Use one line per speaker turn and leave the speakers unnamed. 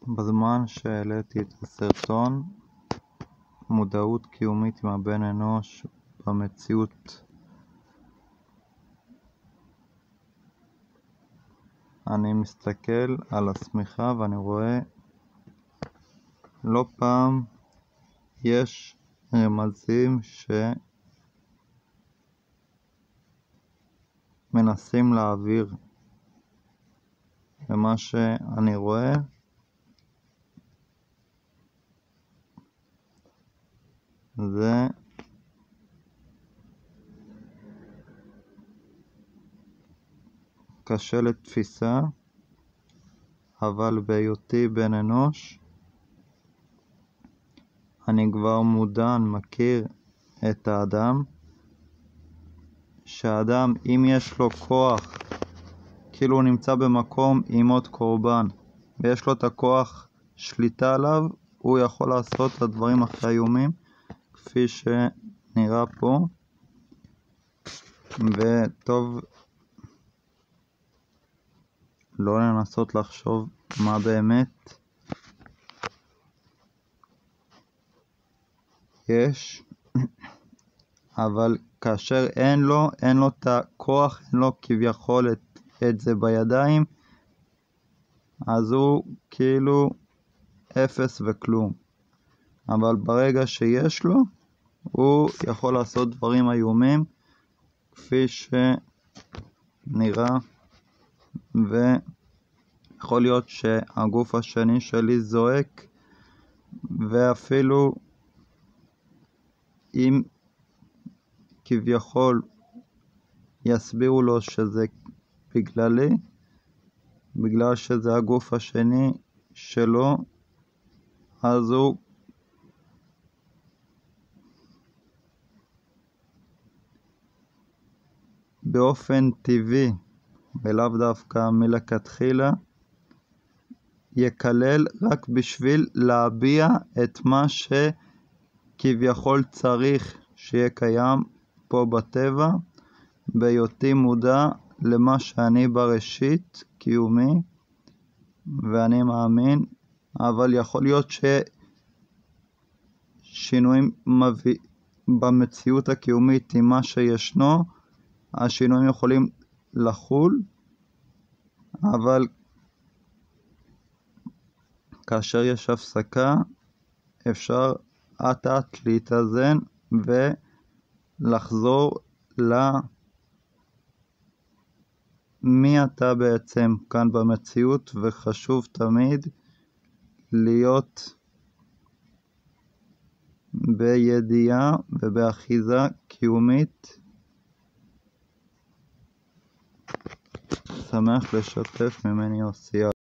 בזמן שהעליתי את הסרטון מודעות קיומית עם הבן אנוש במציאות, אני מסתכל על השמיכה ואני רואה לא פעם יש רמזים שמנסים להעביר. ומה שאני רואה זה קשה לתפיסה, אבל בהיותי בן אנוש אני כבר מודע, אני מכיר את האדם, שהאדם אם יש לו כוח, כאילו הוא נמצא במקום עם עוד קורבן ויש לו את הכוח שליטה עליו, הוא יכול לעשות את הדברים הכי איומים כפי שנראה פה. וטוב לא לנסות לחשוב מה באמת יש, אבל כאשר אין לו את הכוח, אין לו כביכול את זה בידיים, אז הוא כאילו אפס וכלום. אבל ברגע שיש לו, הוא יכול לעשות דברים איומים כפי שנראה, ויכול להיות שהגוף השני שלי זועק, ואפילו אם כביכול יסבירו לו שזה בגללי, בגלל שזה הגוף השני שלו, אז הוא באופן טבעי ולאו דווקא מלכתחילה יקלל רק בשביל להביע את מה שכביכול צריך שיהיה קיים פה בטבע, בהיותי מודע למה שאני בראשית קיומי ואני מאמין. אבל יכול להיות ששינויים במציאות הקיומית עם מה שישנו, השינויים יכולים לחול, אבל כאשר יש הפסקה אפשר לאט להתאזן ולחזור מי אתה בעצם כאן במציאות. וחשוב תמיד להיות בידיעה ובאחיזה קיומית. שמח לשתף, ממני יוסי.